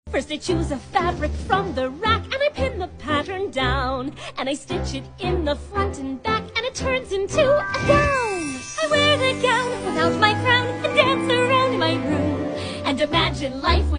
First I choose a fabric from the rack, and I pin the pattern down, and I stitch it in the front and back, and it turns into a gown. I wear the gown without my crown and dance around my room and imagine life